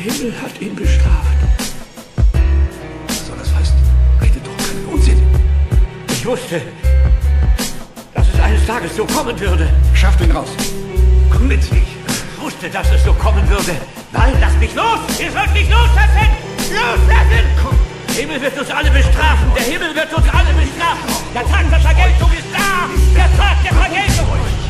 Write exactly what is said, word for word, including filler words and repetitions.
Himmel hat ihn bestraft. Was soll das heißen? Redet doch keinen Unsinn. Ich wusste, dass es eines Tages so kommen würde. Schafft ihn raus. Komm mit. Ich wusste, dass es so kommen würde. Nein, lass mich los! Ihr sollt mich loslassen! Loslassen! Komm. Der Himmel wird uns alle bestrafen! Der Himmel wird uns alle bestrafen! Der Tag der Vergeltung ist da! Der Tag der Vergeltung!